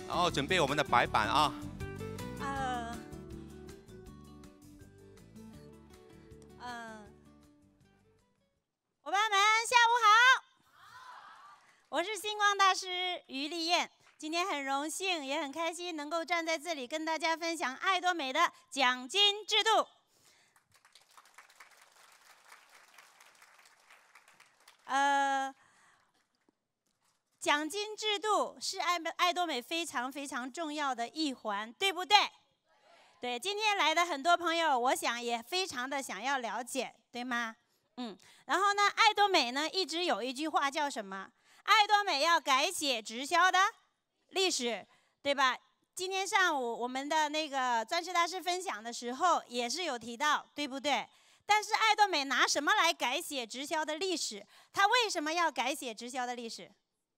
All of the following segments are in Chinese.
然后准备我们的白板啊。 伙伴们，下午好！我是星光大师于丽燕，今天很荣幸，也很开心能够站在这里跟大家分享爱多美的奖金制度。奖金制度是爱多美非常非常重要的一环，对不对？对，今天来的很多朋友，我想也非常的想要了解，对吗？然后呢，爱多美呢一直有一句话叫什么？爱多美要改写直销的历史，对吧？今天上午我们的那个钻石大师分享的时候也是有提到，对不对？但是爱多美拿什么来改写直销的历史？它为什么要改写直销的历史？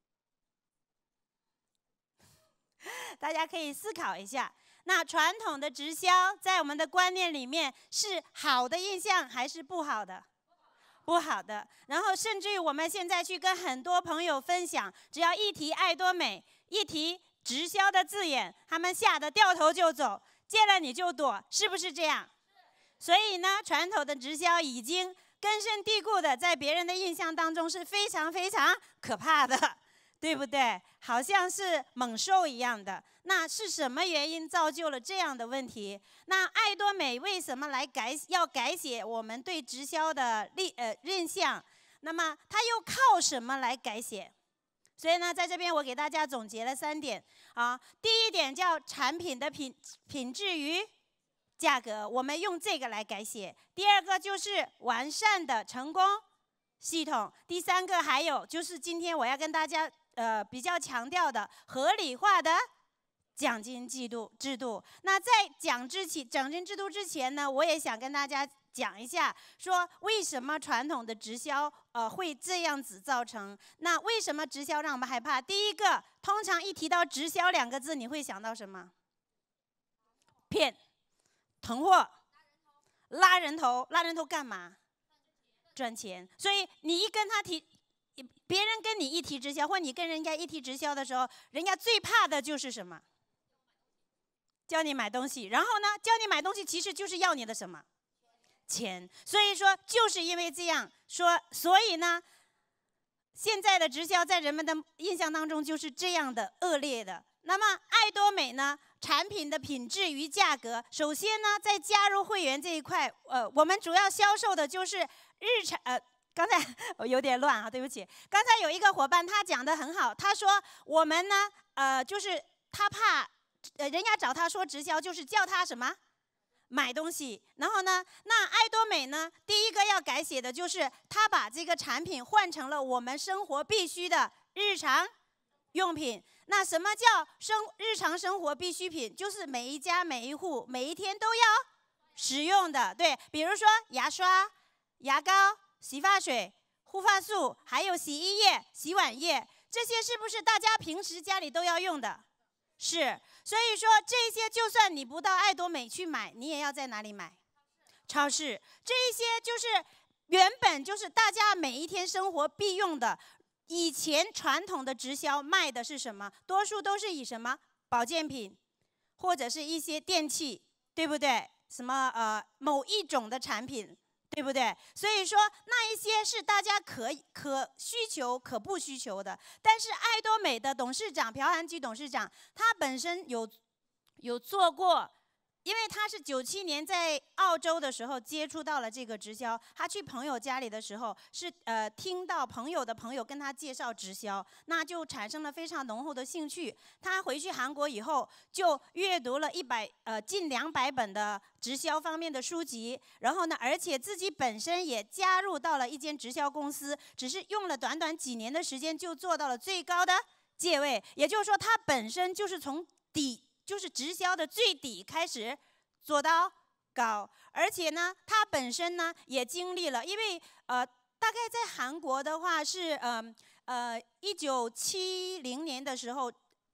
大家可以思考一下。那传统的直销在我们的观念里面是好的印象还是不好的？不好的。然后甚至于我们现在去跟很多朋友分享，只要一提爱多美，一提直销的字眼，他们吓得掉头就走，见了你就躲，是不是这样？所以呢，传统的直销已经根深蒂固的在别人的印象当中是非常非常可怕的，对不对？好像是猛兽一样的。那是什么原因造就了这样的问题？那爱多美为什么要改写我们对直销的印象？那么它又靠什么来改写？所以呢，在这边我给大家总结了3点啊。第一点叫产品的品质与价格，我们用这个来改写。第二个就是完善的成功系统。第三个还有就是今天我要跟大家比较强调的合理化的奖金制度。那在奖金制度之前呢，我也想跟大家讲一下，说为什么传统的直销会这样子造成？那为什么直销让我们害怕？第一个，通常一提到直销2个字，你会想到什么？骗、囤货、拉人头。拉人头干嘛？赚钱。所以你一跟他提，别人跟你一提直销，或你跟人家一提直销的时候，人家最怕的就是什么？叫你买东西。然后呢，叫你买东西其实就是要你的什么？钱。所以说，就是因为这样说，所以呢，现在的直销在人们的印象当中就是这样的恶劣的。那么爱多美呢，产品的品质与价格，首先呢，在加入会员这一块，我们主要销售的就是日常刚才我有点乱啊，对不起。刚才有一个伙伴他讲得很好，他说我们呢，就是他怕人家找他说直销，就是叫他什么？买东西。然后呢，那爱多美呢，第一个要改写的就是他把这个产品换成了我们生活必须的日常用品。那什么叫日常生活必需品？就是每一家每一户每一天都要使用的。对，比如说牙刷、牙膏、洗发水、护发素，还有洗衣液、洗碗液，这些是不是大家平时家里都要用的？是。所以说这些就算你不到爱多美去买，你也要在哪里买？超市。这一些就是原本就是大家每一天生活必用的。以前传统的直销卖的是什么？多数都是以什么保健品，或者是一些电器，对不对？什么某一种的产品，对不对？所以说那一些是大家可需求可不需求的。但是爱多美的董事长朴涵菊董事长，他本身有做过。因为他是97年在澳洲的时候接触到了这个直销，他去朋友家里的时候是听到朋友的朋友跟他介绍直销，那就产生了非常浓厚的兴趣。他回去韩国以后就阅读了近200本的直销方面的书籍，然后呢，而且自己本身也加入到了一间直销公司，只是用了短短几年的时间就做到了最高的阶位。也就是说，他本身就是从就是直销的最底开始做到高，而且呢，他本身呢也经历了，因为大概在韩国的话是1970年的时候，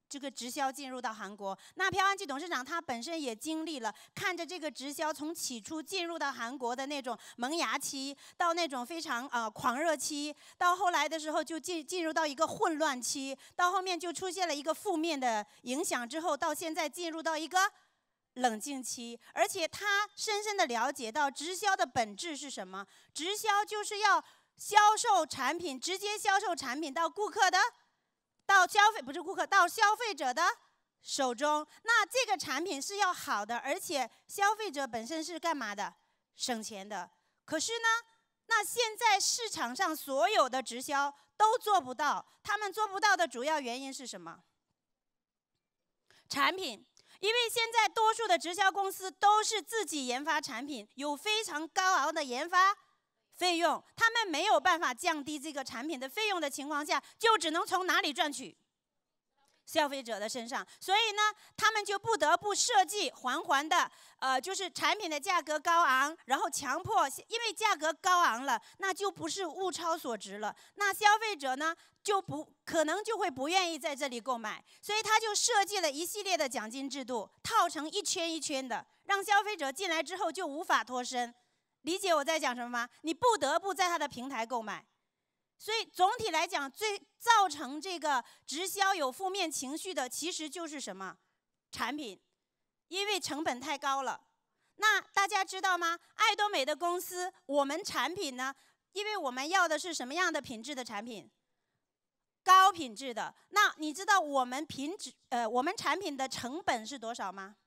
这个直销进入到韩国。那朴安基董事长他本身也经历了看着这个直销从起初进入到韩国的那种萌芽期，到那种非常狂热期，到后来的时候就进入到一个混乱期，到后面就出现了一个负面的影响之后，到现在进入到一个冷静期。而且他深深的了解到直销的本质是什么，直销就是要销售产品，直接销售产品到顾客的。到消费者的手中。那这个产品是要好的，而且消费者本身是干嘛的？省钱的。可是呢，那现在市场上所有的直销都做不到，他们做不到的主要原因是什么？产品。因为现在多数的直销公司都是自己研发产品，有非常高昂的研发费用，他们没有办法降低这个产品的费用的情况下，就只能从哪里赚取？消费者的身上。所以呢，他们就不得不设计缓缓的，就是产品的价格高昂，然后强迫，因为价格高昂了，那就不是物超所值了，那消费者呢可能就会不愿意在这里购买，所以他就设计了一系列的奖金制度，套成一圈一圈的，让消费者进来之后就无法脱身。理解我在讲什么吗？你不得不在他的平台购买。所以总体来讲，最造成这个直销有负面情绪的，其实就是什么？产品，因为成本太高了。那大家知道吗？爱多美的公司，我们产品呢，因为我们要的是什么样的品质的产品？高品质的。那你知道我们产品的成本是多少吗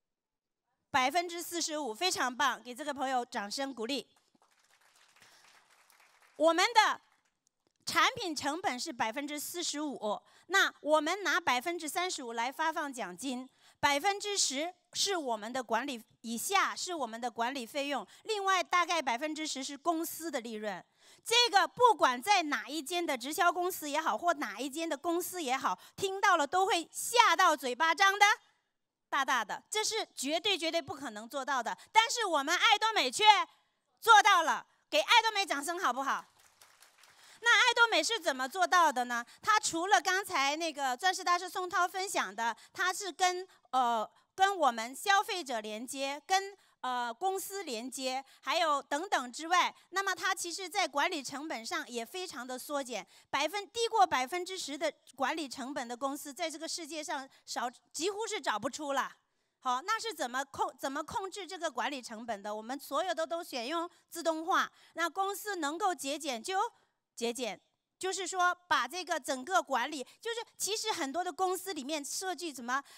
？45%，非常棒，给这个朋友掌声鼓励。我们的产品成本是45%，那我们拿35%来发放奖金，10%是我们的管理，以下是我们的管理费用，另外大概10%是公司的利润。这个不管在哪一间的直销公司也好，或哪一间的公司也好，听到了都会吓到嘴巴张的大大的，这是绝对不可能做到的。但是我们爱多美却做到了，给爱多美掌声好不好？那爱多美是怎么做到的呢？它除了刚才那个钻石大师宋涛分享的，它是跟我们消费者连接，跟公司连接，还有等等之外，那么它其实在管理成本上也非常的缩减，低过10%的管理成本的公司，在这个世界上几乎是找不出了。好，那是怎么控制这个管理成本的？我们所有的都选用自动化，那公司能够节减就节减。就是说，把这个整个管理，就是其实很多的公司里面设计什么，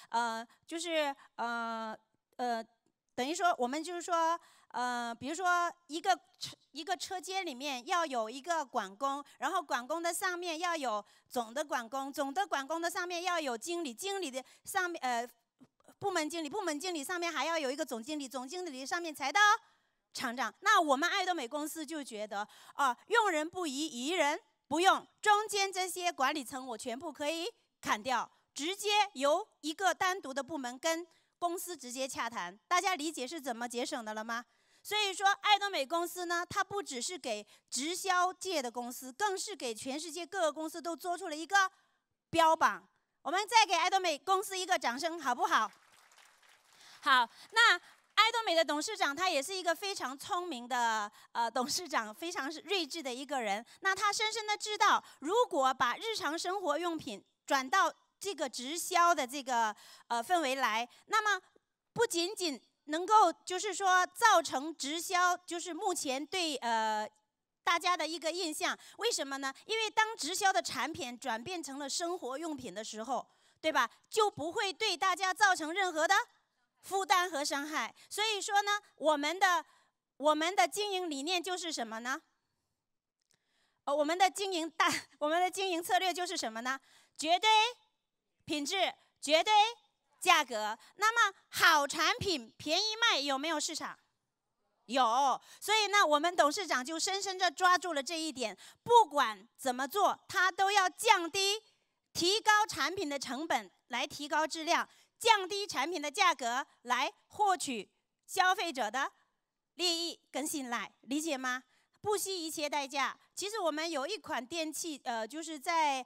等于说我们就是说，比如说一个车间里面要有一个管工，然后管工的上面要有总的管工，总的管工的上面要有经理，经理的上面部门经理，部门经理上面还要有一个总经理，总经理上面才到厂长。那我们爱多美公司就觉得用人不疑，疑人不用，中间这些管理层我全部可以砍掉，直接由一个单独的部门跟公司直接洽谈。大家理解是怎么节省的了吗？所以说，爱多美公司呢，它不只是给直销界的公司，更是给全世界各个公司都做出了一个标榜。我们再给爱多美公司一个掌声，好不好？好，那爱多美的董事长他也是一个非常聪明的董事长，非常睿智的一个人。那他深深的知道，如果把日常生活用品转到这个直销的这个氛围来，那么不仅仅能够就是说造成直销就是目前对大家的一个印象。为什么呢？因为当直销的产品转变成了生活用品的时候，对吧？就不会对大家造成任何的负担和伤害。所以说呢，我们的经营理念就是什么呢？我们的经营策略就是什么呢？绝对品质，绝对价格。那么好产品便宜卖，有没有市场？有。所以呢，我们董事长就深深地抓住了这一点，不管怎么做，他都要降低、提高产品的成本，来提高质量。降低产品的价格来获取消费者的利益跟信赖，理解吗？ 不惜一切代价。其实我们有一款电器，就是在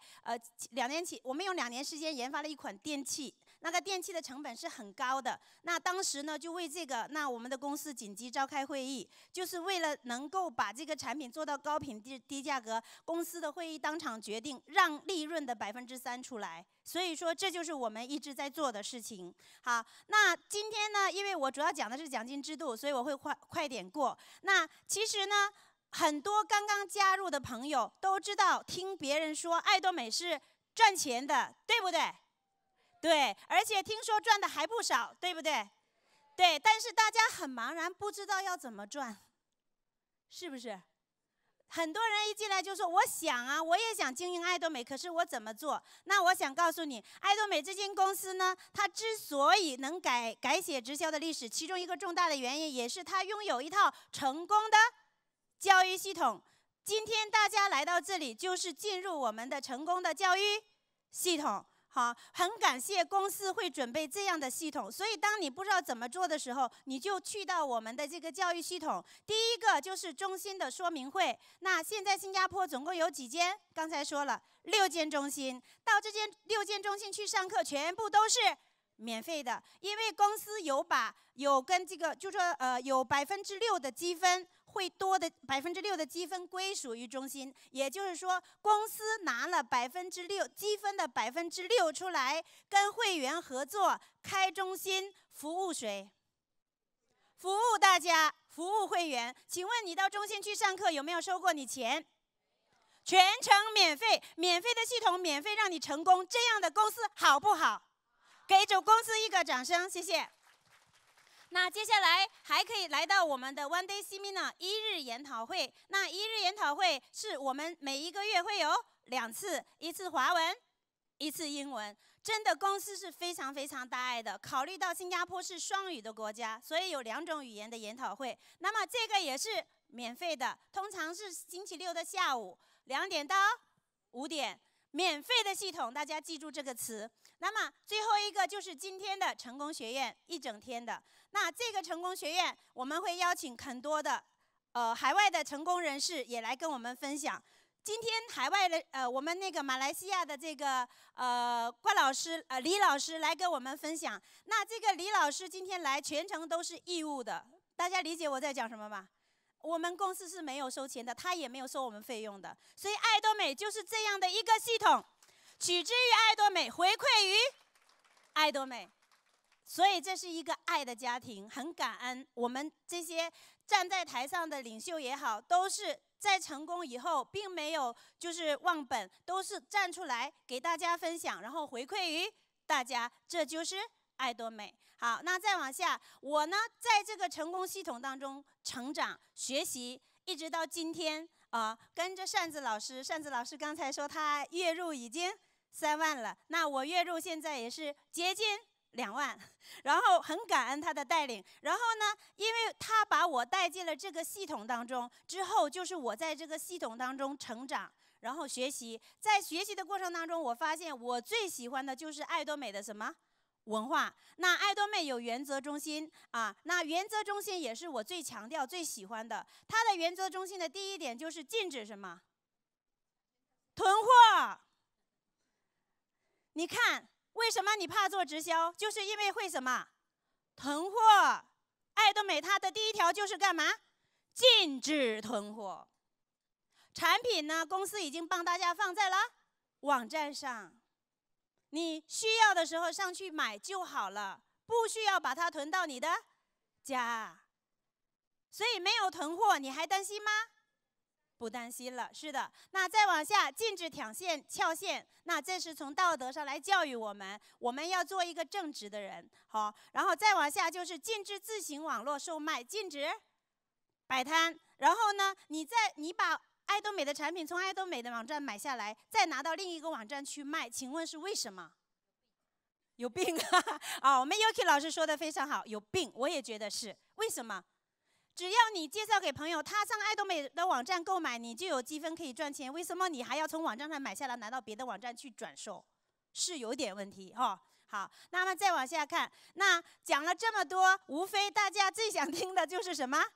2年前，我们用2年时间研发了一款电器。那个电器的成本是很高的。那当时呢，就为这个，那我们的公司紧急召开会议，就是为了能够把这个产品做到高品质、低价格，公司的会议当场决定让利润的3%出来。所以说，这就是我们一直在做的事情。好，那今天呢，因为我主要讲的是奖金制度，所以我会快点过。那其实呢，很多刚刚加入的朋友都知道，听别人说爱多美是赚钱的，对不对？对，而且听说赚的还不少，对不对？对，但是大家很茫然，不知道要怎么赚，是不是？很多人一进来就说：“我想啊，我也想经营爱多美，可是我怎么做？”那我想告诉你，爱多美这间公司呢，它之所以能改写直销的历史，其中一个重大的原因，也是它拥有一套成功的教育系统。今天大家来到这里，就是进入我们的成功的教育系统。好，很感谢公司会准备这样的系统，所以当你不知道怎么做的时候，你就去到我们的这个教育系统。第一个就是中心的说明会。那现在新加坡总共有几间？刚才说了6间中心，到这间6间中心去上课，全部都是免费的，因为公司有跟这个，就说有6%的积分。会多的6%的积分归属于中心，也就是说，公司拿了6%积分的6%出来，跟会员合作开中心，服务谁？服务大家，服务会员。请问你到中心去上课有没有收过你钱？全程免费，免费的系统，免费让你成功，这样的公司好不好？给主公司一个掌声，谢谢。那接下来还可以来到我们的 One Day Seminar 1日研讨会。那1日研讨会是我们每一个月会有2次，一次华文，一次英文。真的公司是非常非常大爱的，考虑到新加坡是双语的国家，所以有2种语言的研讨会。那么这个也是免费的，通常是星期6的下午2点到5点。免费的系统，大家记住这个词。那么最后一个就是今天的成功学院，1整天的。那这个成功学院，我们会邀请很多的海外的成功人士也来跟我们分享。今天海外的我们那个马来西亚的这个关老师李老师来跟我们分享。那这个李老师今天来全程都是义务的，大家理解我在讲什么吗？我们公司是没有收钱的，他也没有收我们费用的，所以爱多美就是这样的一个系统，取之于爱多美，回馈于爱多美，所以这是一个爱的家庭，很感恩我们这些站在台上的领袖也好，都是在成功以后并没有就是忘本，都是站出来给大家分享，然后回馈于大家，这就是爱多美。好，那再往下，我呢在这个成功系统当中成长学习，一直到今天跟着扇子老师刚才说他月入已经3万了，那我月入现在也是接近2万，然后很感恩他的带领。然后呢，因为他把我带进了这个系统当中之后，就是我在这个系统当中成长，然后学习。在学习的过程当中，我发现我最喜欢的就是爱多美的什么？文化。那爱多美有原则中心那原则中心也是我最强调、最喜欢的。它的原则中心的第1点就是禁止什么？囤货。你看，为什么你怕做直销？就是因为会什么？囤货。爱多美它的第1条就是干嘛？禁止囤货。产品呢，公司已经帮大家放在了网站上。你需要的时候上去买就好了，不需要把它囤到你的家。所以没有囤货，你还担心吗？不担心了，是的。那再往下，禁止挑线、翘线，那这是从道德上来教育我们，我们要做一个正直的人。好，然后再往下就是禁止自行网络售卖，禁止摆摊。然后呢，你把爱多美的产品从爱多美的网站买下来，再拿到另一个网站去卖，请问是为什么？有病我们 Yuki 老师说的非常好，有病，我也觉得是。为什么？只要你介绍给朋友，他上爱多美的网站购买，你就有积分可以赚钱。为什么你还要从网站上买下来，拿到别的网站去转售？是有点问题好，那么再往下看，那讲了这么多，无非大家最想听的就是什么？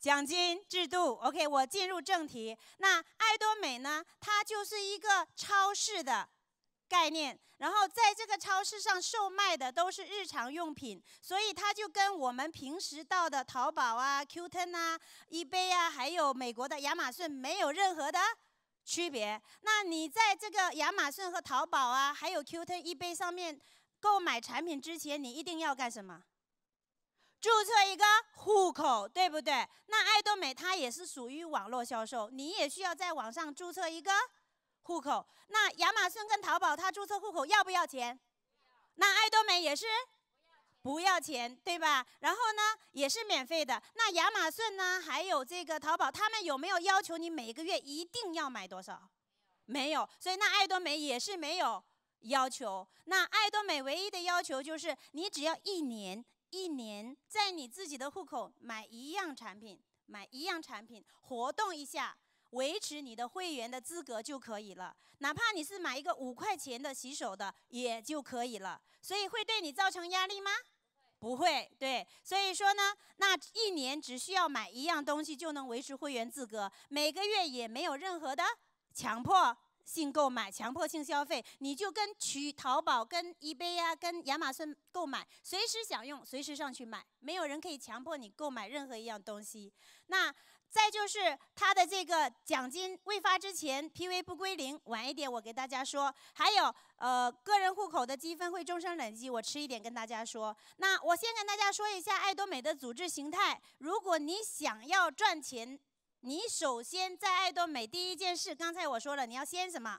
奖金制度。OK， 我进入正题。那爱多美呢，它就是一个超市的概念，然后在这个超市上售卖的都是日常用品，所以它就跟我们平时到的淘宝啊、Q10啊、eBay 啊，还有美国的亚马逊没有任何的区别。那你在这个亚马逊和淘宝啊，还有 Q10、eBay 上面购买产品之前，你一定要干什么？注册一个户口，对不对？那爱多美它也是属于网络销售，你也需要在网上注册一个户口。那亚马逊跟淘宝它注册户口要不要钱？那爱多美也是不要钱，对吧？然后呢，也是免费的。那亚马逊呢，还有这个淘宝，他们有没有要求你每个月一定要买多少？没有，所以那爱多美也是没有要求。那爱多美唯一的要求就是，你只要一年在你自己的户口买一样产品，活动一下，维持你的会员的资格就可以了。哪怕你是买一个5块钱的洗手的，也就可以了。所以会对你造成压力吗？不会，对。所以说呢，那一年只需要买一样东西就能维持会员资格，每个月也没有任何的强迫性购买、强迫性消费，你就跟淘宝、跟eBay 啊、跟亚马逊购买，随时想用随时上去买，没有人可以强迫你购买任何一样东西。那再就是它的这个奖金未发之前 PV 不归零，晚一点我给大家说。还有个人户口的积分会终身累积，我迟一点跟大家说。那我先跟大家说一下爱多美的组织形态。如果你想要赚钱，你首先在爱多美第一件事，刚才我说了，你要先什么？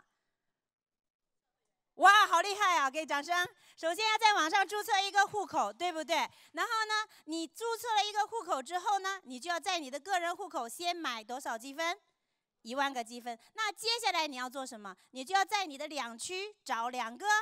哇，好厉害啊！给掌声。首先要在网上注册一个户口，对不对？然后呢，你注册了一个户口之后呢，你就要在你的个人户口先买多少积分？1万个积分。那接下来你要做什么？你就要在你的2区找两个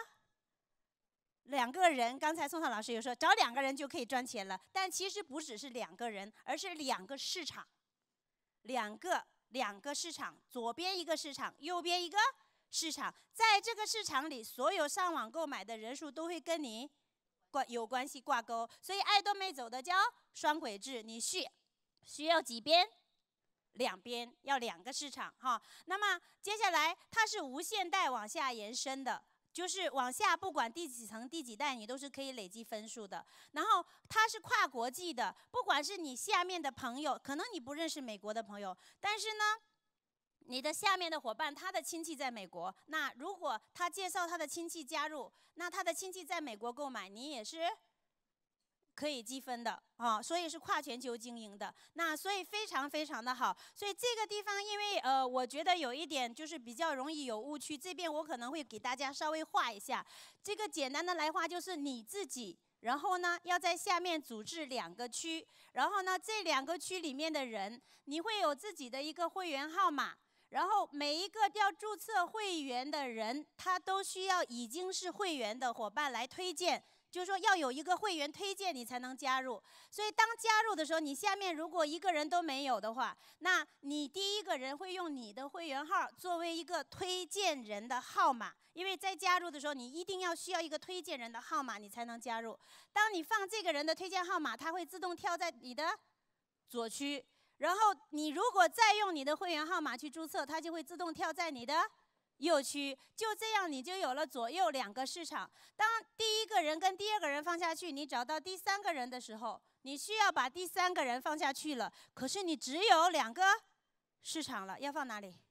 人。刚才宋涛老师有说，找2个人就可以赚钱了，但其实不只是2个人，而是2个市场。两个市场，左边一个市场，右边一个市场。在这个市场里，所有上网购买的人数都会跟你有关系挂钩。所以爱多美走的叫双轨制，你需要几边？2边，要2个市场哈。那么接下来它是无限代往下延伸的。就是往下，不管第几层、第几代，你都是可以累积分数的。然后它是跨国际的，不管是你下面的朋友，可能你不认识美国的朋友，但是呢，你的下面的伙伴，他的亲戚在美国，那如果他介绍他的亲戚加入，那他的亲戚在美国购买，你也是可以积分的啊，所以是跨全球经营的。那所以非常非常的好。所以这个地方，因为我觉得有一点就是比较容易有误区，这边我可能会给大家稍微画一下。这个简单的来画就是你自己，然后呢要在下面组织2个区，然后呢这2个区里面的人，你会有自己的一个会员号码。然后每一个要注册会员的人，他都需要已经是会员的伙伴来推荐。就是说要有一个会员推荐你才能加入，所以当加入的时候，你下面如果1个人都没有的话，那你第1个人会用你的会员号作为一个推荐人的号码，因为在加入的时候，你一定要需要一个推荐人的号码，你才能加入。当你放这个人的推荐号码，它会自动跳在你的左区，然后你如果再用你的会员号码去注册，它就会自动跳在你的右区，就这样你就有了左右2个市场。当第1个人跟第2个人放下去，你找到第3个人的时候，你需要把第3个人放下去了。可是你只有2个市场了，要放哪里？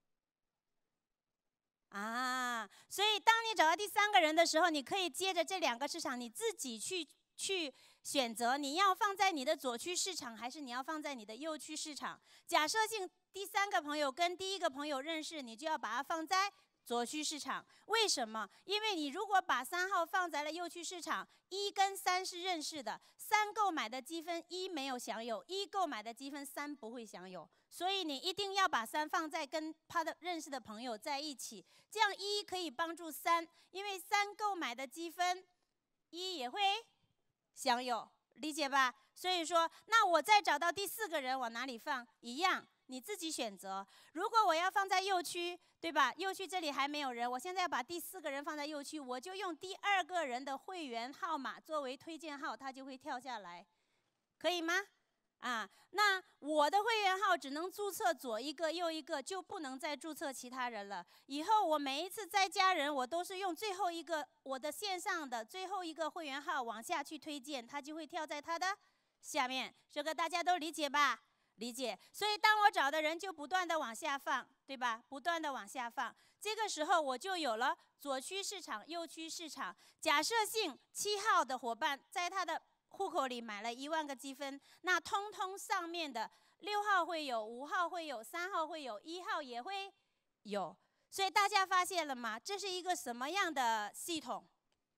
啊，所以当你找到第3个人的时候，你可以接着这2个市场，你自己去选择，你要放在你的左区市场，还是你要放在你的右区市场？假设性第3个朋友跟第1个朋友认识，你就要把它放在左区市场。为什么？因为你如果把3号放在了右区市场，1跟3是认识的，3购买的积分1没有享有，1购买的积分3不会享有，所以你一定要把3放在跟他的认识的朋友在一起，这样1可以帮助3，因为3购买的积分1也会享有，理解吧？所以说，那我再找到第4个人往哪里放？一样，你自己选择。如果我要放在右区，对吧？右区这里还没有人，我现在要把第4个人放在右区，我就用第2个人的会员号码作为推荐号，它就会跳下来，可以吗？ 啊，那我的会员号只能注册左一个右一个，就不能再注册其他人了。以后我每一次再加人，我都是用最后一个我的线上的最后一个会员号往下去推荐，它就会跳在它的下面。这个大家都理解吧？理解。所以当我找的人就不断的往下放，对吧？不断的往下放，这个时候我就有了左区市场、右区市场。假设性7号的伙伴在他的户口里买了1万个积分，那通通上面的6号会有，5号会有，3号会有，1号也会有。所以大家发现了吗？这是一个什么样的系统？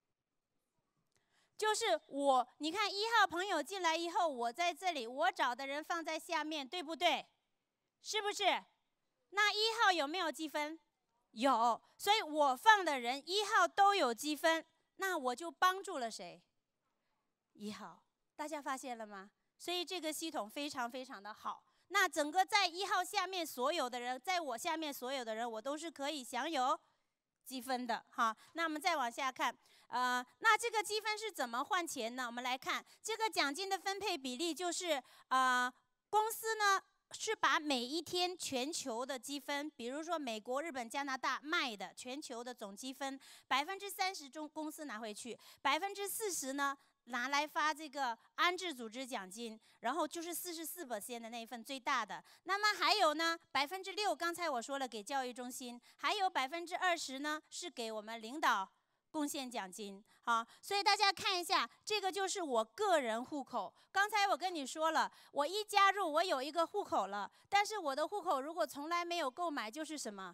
就是你看1号朋友进来以后，我在这里，我找的人放在下面，对不对？是不是？那1号有没有积分？有，所以我放的人1号都有积分，那我就帮助了谁？1号，大家发现了吗？所以这个系统非常非常的好。那整个在1号下面所有的人，在我下面所有的人，我都是可以享有积分的哈。那我们再往下看，那这个积分是怎么换钱呢？我们来看这个奖金的分配比例，就是公司呢是把每一天全球的积分，比如说美国、日本、加拿大卖的全球的总积分，30%中公司拿回去，40%呢拿来发这个安置组织奖金，然后就是44%的那一份最大的。那么还有呢6%，刚才我说了给教育中心，还有20%呢是给我们领导贡献奖金。好，所以大家看一下，这个就是我个人户口。刚才我跟你说了，我一加入，我有一个户口了，但是我的户口如果从来没有购买，就是什么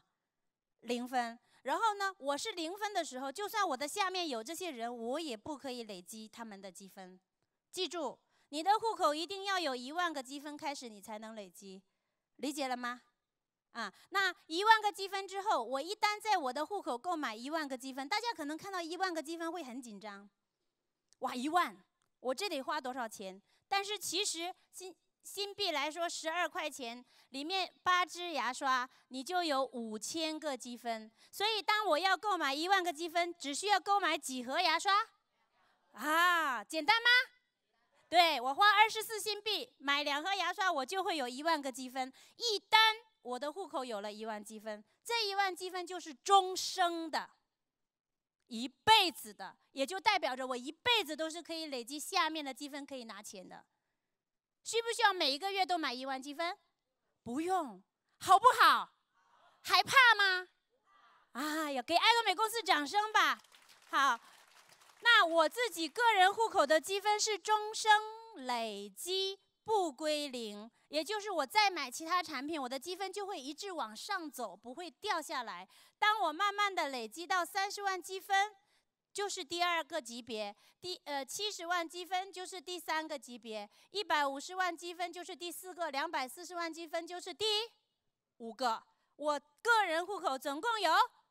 ？0分。然后呢，我是0分的时候，就算我的下面有这些人，我也不可以累积他们的积分。记住，你的户口一定要有1万个积分开始，你才能累积。理解了吗？那1万个积分之后，我一旦在我的户口购买1万个积分，大家可能看到1万个积分会很紧张。哇，1万，我这得花多少钱？但是其实新币来说，12块钱里面8支牙刷，你就有5000个积分。所以当我要购买1万个积分，只需要购买几盒牙刷？简单吗？对，我花24新币买2盒牙刷，我就会有1万个积分。一单我的户口有了1万积分，这1万积分就是终生的，一辈子的，也就代表着我一辈子都是可以累积下面的积分，可以拿钱的。需不需要每一个月都买1万积分？不用，好不好？害怕吗？哎呀，给爱多美公司掌声吧。好，那我自己个人户口的积分是终生累积，不归零，也就是我再买其他产品，我的积分就会一直往上走，不会掉下来。当我慢慢的累积到30万积分，就是第2个级别，70万积分就是第3个级别，150万积分就是第4个，240万积分就是第5个。我个人户口总共有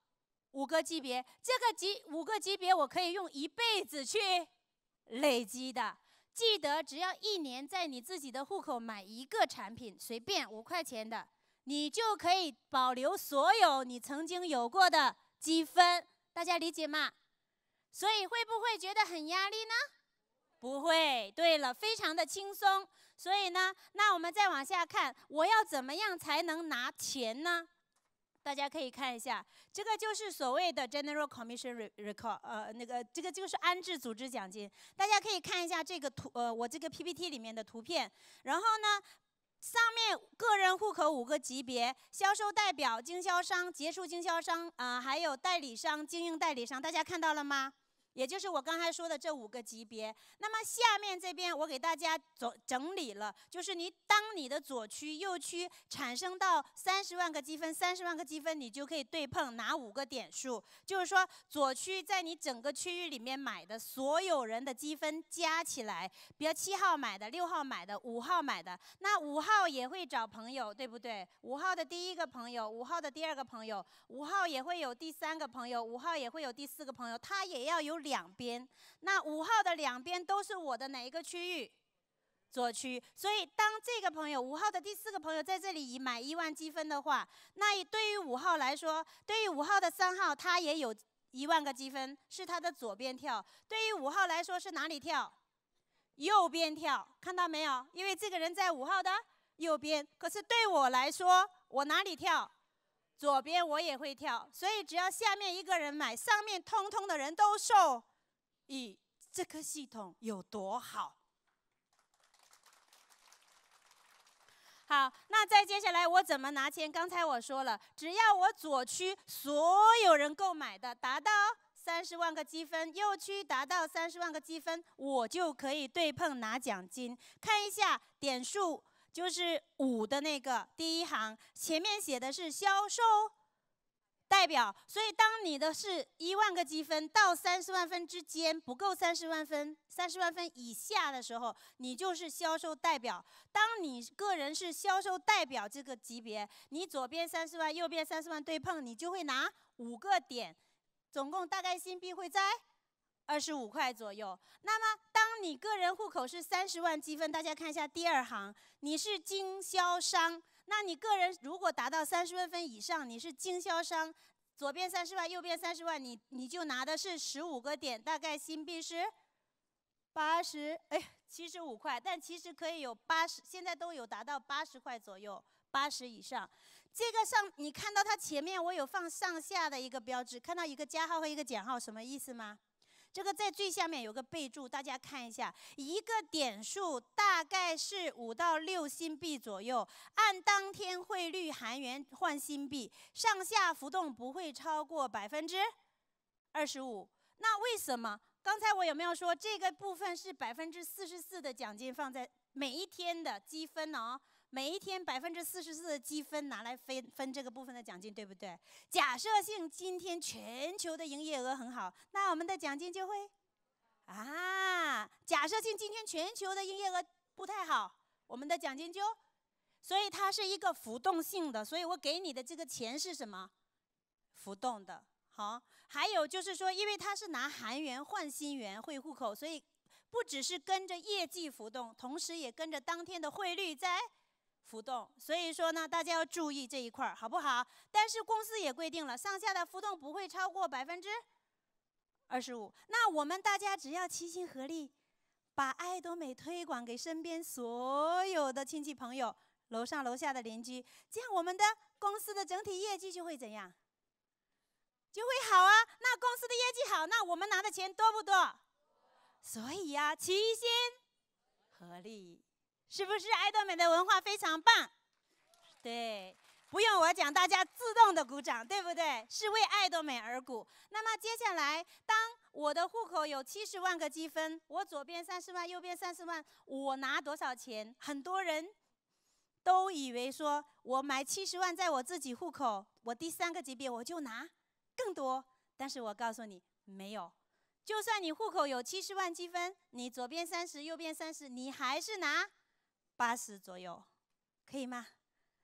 5个级别，这个5个级别我可以用一辈子去累积的。记得只要1年在你自己的户口买1个产品，随便5块钱的，你就可以保留所有你曾经有过的积分。大家理解吗？所以会不会觉得很压力呢？不会。对了，非常的轻松。所以呢，那我们再往下看，我要怎么样才能拿钱呢？大家可以看一下，这个就是所谓的 General Commission Record，这个就是安置组织奖金。大家可以看一下这个我这个 PPT 里面的图片。然后呢，上面个人户口5个级别，销售代表、经销商、结束经销商还有代理商、经营代理商，大家看到了吗？也就是我刚才说的这5个级别。那么下面这边我给大家整理了，就是当你的左区、右区产生到30万个积分，30万个积分你就可以对碰拿5个点数。就是说左区在你整个区域里面买的所有人的积分加起来，比如7号买的、6号买的、5号买的，那5号也会找朋友，对不对？5号的第1个朋友，5号的第2个朋友，5号也会有第3个朋友，5号也会有第4个朋友，他也要有2边。那5号的2边都是我的哪一个区域？左区。所以当这个朋友5号的第4个朋友在这里买1万积分的话，那对于5号来说，对于5号的3号，他也有1万个积分，是他的左边跳。对于5号来说是哪里跳？ 右边跳，看到没有？因为这个人在5号的右边，可是对我来说，我哪里跳？左边我也会跳，所以只要下面一个人买，上面通通的人都受益，这个系统有多好？好，那再接下来我怎么拿钱？刚才我说了，只要我左区所有人购买的达到30万个积分，右区达到30万个积分，我就可以对碰拿奖金。看一下点数，就是5的那个第一行，前面写的是销售代表，所以当你的是1万个积分到30万分之间，不够30万分，30万分以下的时候，你就是销售代表。当你个人是销售代表这个级别，你左边30万，右边30万对碰，你就会拿5个点，总共大概新币会在25块左右。那么，当你个人户口是30万积分，大家看一下第2行，你是经销商。那你个人如果达到30万分以上，你是经销商，左边30万，右边30万，你就拿的是15个点，大概新币是75块，但其实可以有80，现在都有达到80块左右，80以上。这个上你看到它前面我有放上下的一个标志，看到一个加号和一个减号，什么意思吗？这个在最下面有个备注，大家看一下，一个点数大概是5到6新币左右，按当天汇率韩元换新币，上下浮动不会超过25%。那为什么？刚才我有没有说这个部分是44%的奖金放在每一天的积分哦？每一天44%的积分拿来分这个部分的奖金，对不对？假设性今天全球的营业额很好，那我们的奖金就会假设性今天全球的营业额不太好，我们的奖金就，所以它是一个浮动性的，所以我给你的这个钱是什么？浮动的。好，还有就是说，因为它是拿韩元换新元汇户口，所以不只是跟着业绩浮动，同时也跟着当天的汇率在浮动，所以说呢，大家要注意这一块，好不好？但是公司也规定了，上下的浮动不会超过25%。那我们大家只要齐心合力，把爱多美推广给身边所有的亲戚朋友、楼上楼下的邻居，这样我们的公司的整体业绩就会怎样？就会好啊。那公司的业绩好，那我们拿的钱多不多？所以呀，齐心合力。是不是爱多美的文化非常棒？对，不用我讲，大家自动的鼓掌，对不对？是为爱多美而鼓。那么接下来，当我的户口有70万个积分，我左边30万，右边30万，我拿多少钱？很多人都以为说我买70万在我自己户口，我第3个级别我就拿更多。但是我告诉你，没有。就算你户口有70万积分，你左边30，右边30，你还是拿80左右，可以吗？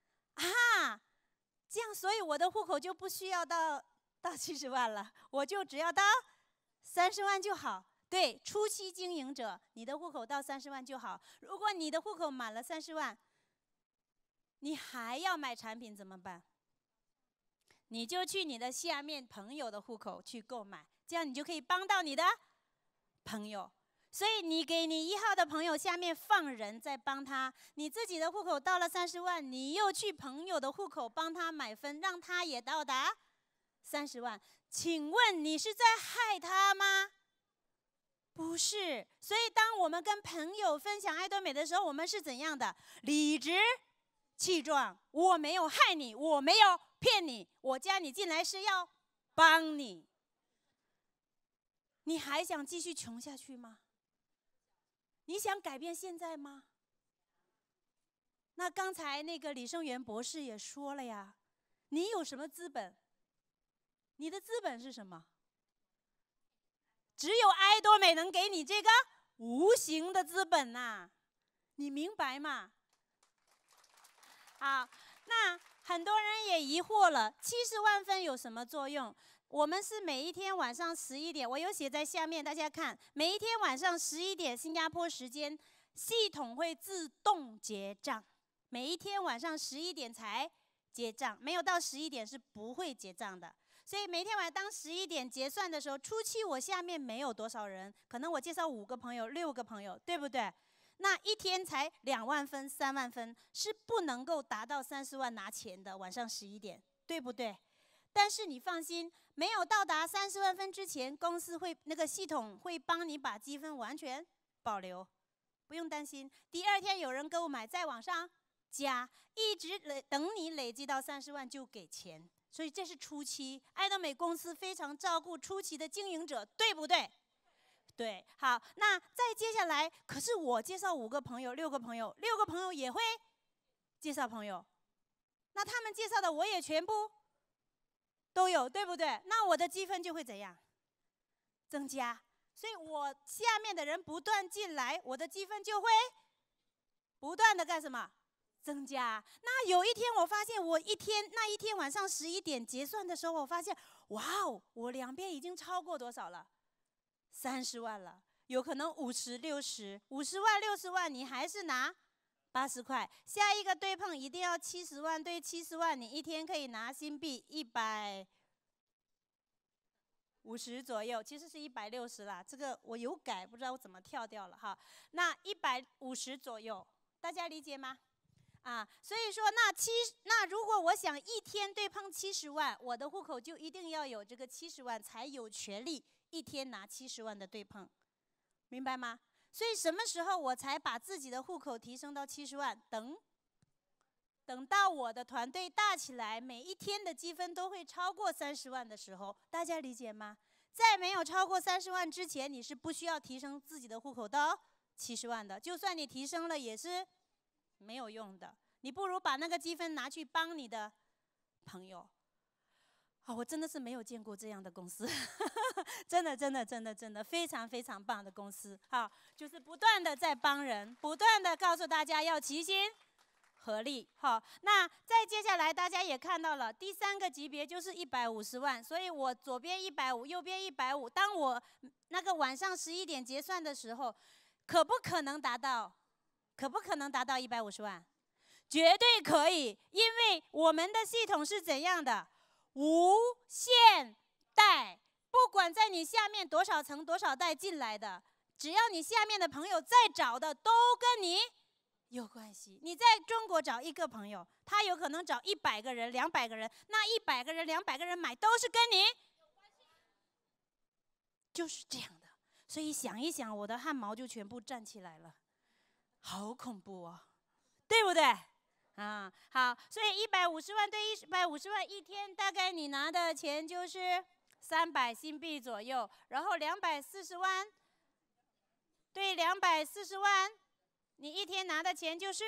这样，所以我的户口就不需要到70万了，我就只要到30万就好。对，初期经营者，你的户口到30万就好。如果你的户口满了30万，你还要买产品怎么办？你就去你的下面朋友的户口去购买，这样你就可以帮到你的朋友。所以你给你1号的朋友下面放人，再帮他；你自己的户口到了30万，你又去朋友的户口帮他买分，让他也到达30万。请问你是在害他吗？不是。所以当我们跟朋友分享爱多美的时候，我们是怎样的？理直气壮，我没有害你，我没有骗你，我加你进来是要帮你。你还想继续穷下去吗？你想改变现在吗？那刚才那个李胜元博士也说了呀，你有什么资本？你的资本是什么？只有爱多美能给你这个无形的资本呐，你明白吗？好，那很多人也疑惑了，70万分有什么作用？我们是每一天晚上11点，我有写在下面，大家看，每一天晚上11点新加坡时间，系统会自动结账。每一天晚上11点才结账，没有到11点是不会结账的。 所以每天晚上当11点结算的时候，初期我下面没有多少人，可能我介绍5个朋友、6个朋友，对不对？那一天才2万分、3万分，是不能够达到30万拿钱的。晚上11点，对不对？但是你放心，没有到达30万分之前，公司那个系统会帮你把积分完全保留，不用担心。第2天有人购买，再往上加，一直等你累积到30万就给钱。所以这是初期，爱多美公司非常照顾初期的经营者，对不对？对，好，那再接下来，可是我介绍5个朋友、6个朋友，6个朋友也会介绍朋友，那他们介绍的我也全部都有，对不对？那我的积分就会怎样？增加，所以我下面的人不断进来，我的积分就会不断的干什么？增加。那有一天我发现，那一天晚上11点结算的时候，我发现，哇哦，我两边已经超过多少了？30万了，有可能50、60万、60万，你还是拿80块。下一个对碰一定要70万对70万，你一天可以拿新币150左右，其实是160啦。这个我有改，不知道我怎么跳掉了哈。那150左右，大家理解吗？所以说那如果我想一天对碰70万，我的户口就一定要有这个70万，才有权利一天拿70万的对碰，明白吗？所以什么时候我才把自己的户口提升到70万？等到我的团队大起来，每一天的积分都会超过30万的时候，大家理解吗？在没有超过30万之前，你是不需要提升自己的户口到70万的。就算你提升了，也是没有用的。你不如把那个积分拿去帮你的朋友。我真的是没有见过这样的公司，真的非常非常棒的公司。就是不断的在帮人，不断的告诉大家要齐心合力。那再接下来大家也看到了，第3个级别就是150万，所以我左边150，右边150。当我那个晚上11点结算的时候，可不可能达到150万？绝对可以，因为我们的系统是怎样的？无限代，不管在你下面多少层多少代进来的，只要你下面的朋友再找的都跟你有关系。你在中国找一个朋友，他有可能找100个人、200个人，那100个人、200个人买都是跟你有关系，就是这样的。所以想一想，我的汗毛就全部站起来了，好恐怖哦，对不对？好，所以150万对150万，一天大概你拿的钱就是300新币左右，然后240万对240万，你一天拿的钱就是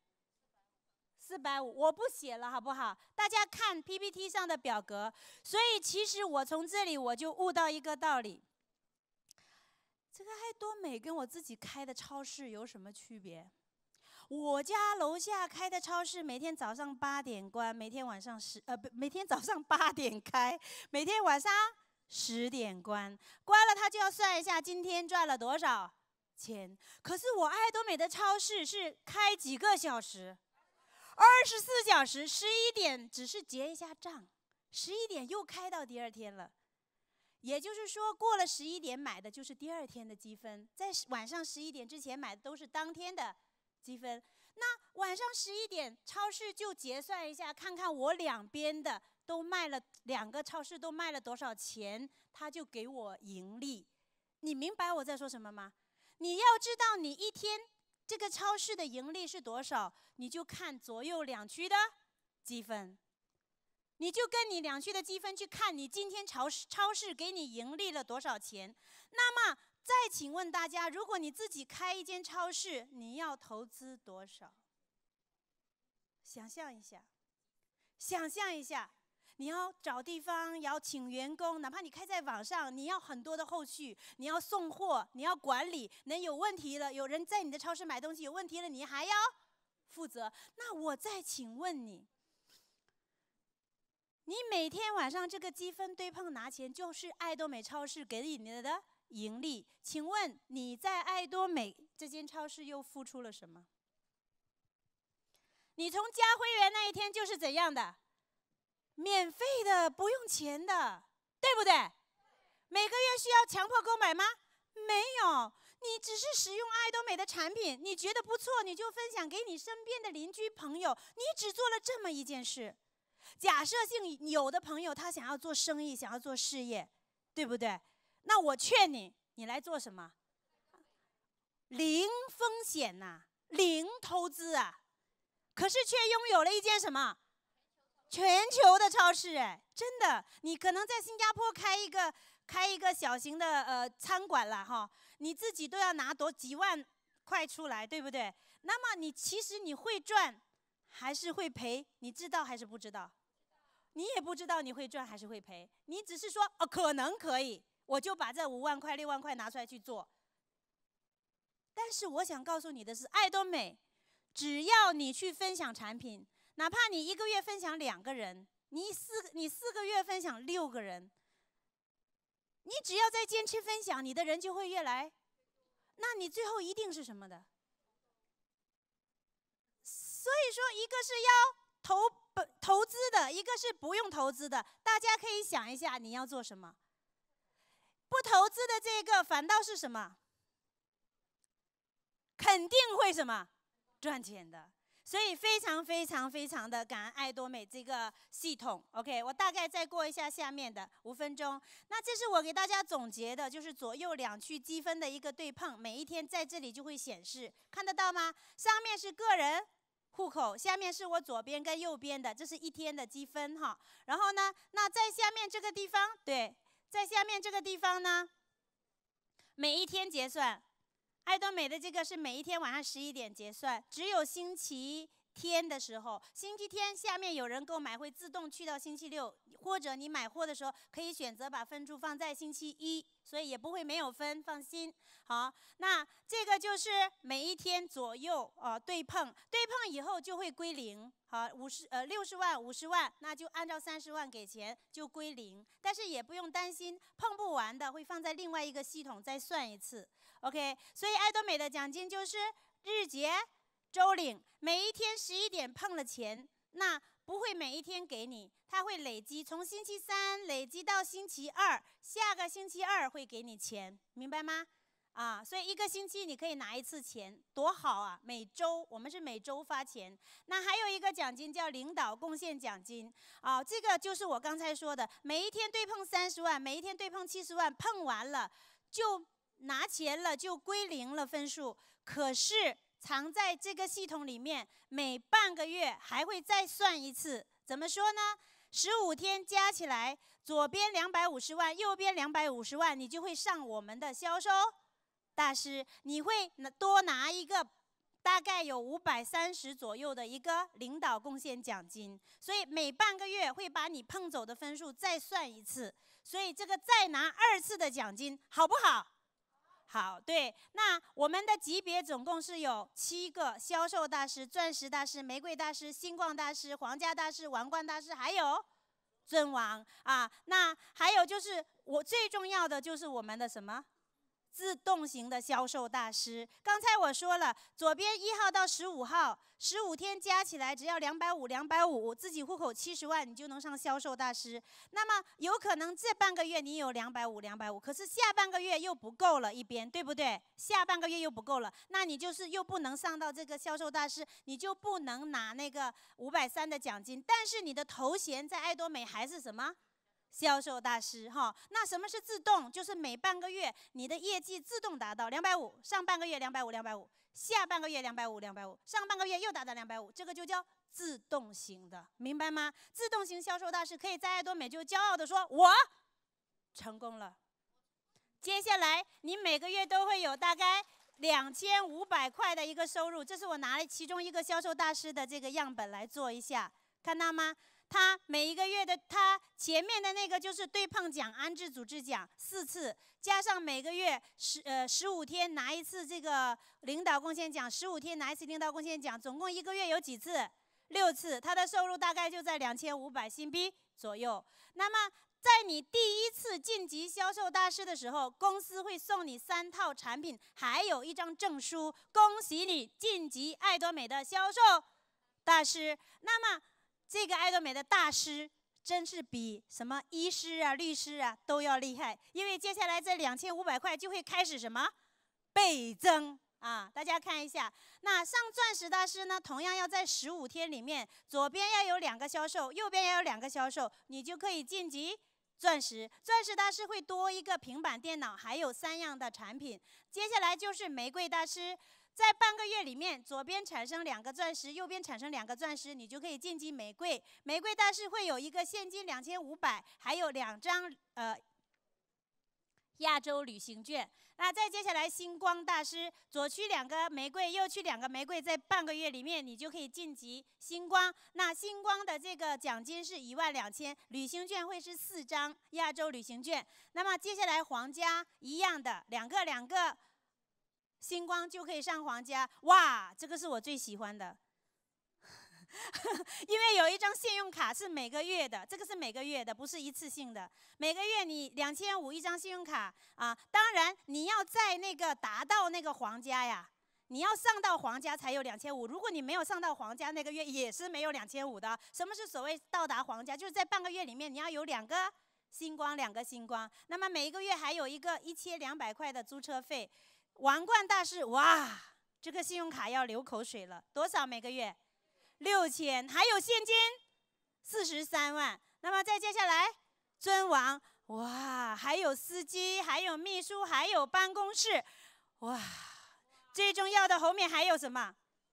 450。我不写了，好不好？大家看 PPT 上的表格。所以其实我从这里我就悟到一个道理：这个爱多美跟我自己开的超市有什么区别？我家楼下开的超市，每天早上8点关，每天早上8点开，每天晚上10点关。关了他就要算一下今天赚了多少钱。可是我爱多美的超市是开几个小时，24小时，11点只是结一下账，11点又开到第2天了。也就是说，过了11点买的就是第2天的积分，在晚上11点之前买的都是当天的积分。那晚上11点，超市就结算一下，看看我两边的都卖了，2个超市都卖了多少钱，他就给我盈利。你明白我在说什么吗？你要知道你一天这个超市的盈利是多少，你就看左右2区的积分，你就跟你2区的积分去看你今天超市给你盈利了多少钱。那么再请问大家，如果你自己开一间超市，你要投资多少？想象一下，你要找地方，要请员工，哪怕你开在网上，你要很多的后续，你要送货，你要管理，能有问题了，有人在你的超市买东西有问题了，你还要负责。那我再请问你，你每天晚上这个积分对碰拿钱，就是爱多美超市给你的盈利。请问你在爱多美这间超市又付出了什么？你从加会员那一天就是怎样的？ 免费的，不用钱的，对不对？每个月需要强迫购买吗？没有，你只是使用爱多美的产品，你觉得不错，你就分享给你身边的邻居朋友，你只做了这么一件事。假设性有的朋友他想要做生意，想要做事业，对不对？那我劝你，你来做什么？零风险呐，零投资啊，可是却拥有了一间什么？全球的超市，哎，真的，你可能在新加坡开一个小型的餐馆了哈，你自己都要拿几万块出来，对不对？那么其实你会赚还是会赔？你知道还是不知道？你也不知道你会赚还是会赔，你只是说哦可能可以，我就把这5万块6万块拿出来去做。但是我想告诉你的是，爱多美，只要你去分享产品，哪怕你1个月分享2个人，你4个月分享6个人，你只要在坚持分享，你的人就会越来，那你最后一定是什么的？所以说，一个是要投资的，一个是不用投资的。大家可以想一下，你要做什么？不投资的这个反倒是什么？肯定会什么？赚钱的。所以非常非常非常的感恩爱多美这个系统。OK， 我大概再过一下下面的5分钟。那这是我给大家总结的，就是左右两区积分的一个对碰，每一天在这里就会显示，看得到吗？上面是个人户口，下面是我左边跟右边的，这是1天的积分哈。然后呢，那在下面这个地方，对，在下面这个地方呢，每一天结算。爱多美的这个是每一天晚上11点结算，只有星期天的时候，星期天下面有人购买会自动去到星期6，或者你买货的时候可以选择把分数放在星期1，所以也不会没有分，放心。好，那这个就是每一天左右对碰以后就会归零。好，60万50万，那就按照30万给钱就归零，但是也不用担心碰不完的会放在另外一个系统再算一次。OK， 所以爱多美的奖金就是日结、周领，每一天11点碰了钱，那不会每一天给你，它会累积，从星期3累积到星期2，下个星期2会给你钱，明白吗？所以1个星期你可以拿1次钱，多好啊！我们是每周发钱。那还有一个奖金叫领导贡献奖金这个就是我刚才说的，每一天对碰30万，每一天对碰70万，碰完了就拿钱了，就归零了分数。可是藏在这个系统里面，每半个月还会再算一次。怎么说呢？15天加起来，左边250万，右边250万，你就会上我们的销售大师，你会多拿一个大概有530左右的一个领导贡献奖金，所以每半个月会把你碰走的分数再算一次，所以这个再拿2次的奖金，好不好？好，对，那我们的级别总共是有7个：销售大师、钻石大师、玫瑰大师、星光大师、皇家大师、王冠大师，还有尊王那还有就是我最重要的就是我们的什么？自动型的销售大师。刚才我说了，左边1号到15号，15天加起来只要250，自己户口70万，你就能上销售大师。那么有可能这半个月你有250，可是下半个月又不够了一边，对不对？下半个月又不够了，那你就是又不能上到这个销售大师，你就不能拿那个530的奖金。但是你的头衔在爱多美还是什么？销售大师那什么是自动？就是每半个月你的业绩自动达到250，上半个月250，下半个月250，上半个月又达到250，这个就叫自动型的，明白吗？自动型销售大师可以在爱多美就骄傲的说：“我成功了。”接下来你每个月都会有大概2500块的一个收入，这是我拿了其中一个销售大师的这个样本来做一下，看到吗？他每一个月的，他前面的那个就是对碰奖、安置组织奖4次，加上每个月15天拿1次这个领导贡献奖，15天拿1次领导贡献奖，总共1个月有几次？6次，他的收入大概就在2500新币左右。那么在你第1次晋级销售大师的时候，公司会送你3套产品，还有1张证书，恭喜你晋级爱多美的销售大师。那么这个爱多美的大师真是比什么医师啊、律师啊都要厉害，因为接下来这2500块就会开始什么倍增啊！大家看一下，那上钻石大师呢，同样要在15天里面，左边要有2个销售，右边要有2个销售，你就可以晋级钻石。钻石大师会多一个平板电脑，还有3样的产品。接下来就是玫瑰大师。 在半个月里面，左边产生2个钻石，右边产生2个钻石，你就可以晋级玫瑰。玫瑰大师会有一个现金2500，还有2张亚洲旅行券。那再接下来星光大师，左区2个玫瑰，右区2个玫瑰，在半个月里面你就可以晋级星光。那星光的这个奖金是12000，旅行券会是4张亚洲旅行券。那么接下来皇家一样的两个。 星光就可以上皇家，哇，这个是我最喜欢的，因为有一张信用卡是每个月的，这个是每个月的，不是一次性的。每个月你2500一张信用卡啊，当然你要在那个达到那个皇家呀，你要上到皇家才有2500。如果你没有上到皇家，那个月也是没有2500的。什么是所谓到达皇家？就是在半个月里面你要有2个星光，2个星光。那么每一个月还有一个1200块的租车费。 王冠大师，哇，这个信用卡要流口水了，多少每个月？6000，还有现金43万。那么再接下来，尊王，哇，还有司机，还有秘书，还有办公室，哇，最重要的后面还有什么？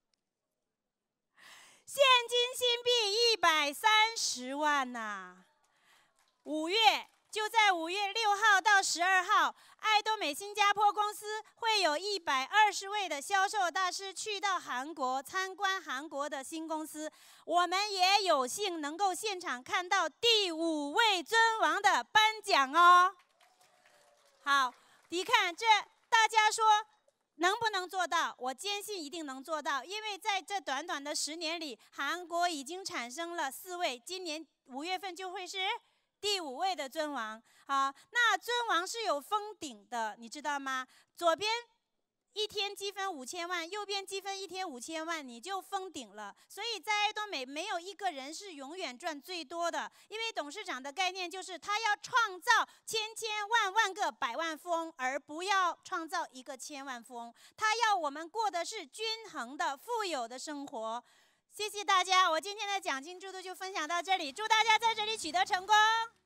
现金新币130万呐！5月。 就在5月6号到12号，爱多美新加坡公司会有120位的销售大师去到韩国参观韩国的新公司。我们也有幸能够现场看到第5位尊王的颁奖哦。好，你看这大家说能不能做到？我坚信一定能做到，因为在这短短的10年里，韩国已经产生了4位，今年5月份就会是。 第5位的尊王，好，那尊王是有封顶的，你知道吗？左边1天积分5000万，右边积分1天5000万，你就封顶了。所以在爱多美，没有一个人是永远赚最多的，因为董事长的概念就是他要创造千万个百万富翁，而不要创造一个千万富翁。他要我们过的是均衡的、富有的生活。 谢谢大家，我今天的奖金制度就分享到这里，祝大家在这里取得成功。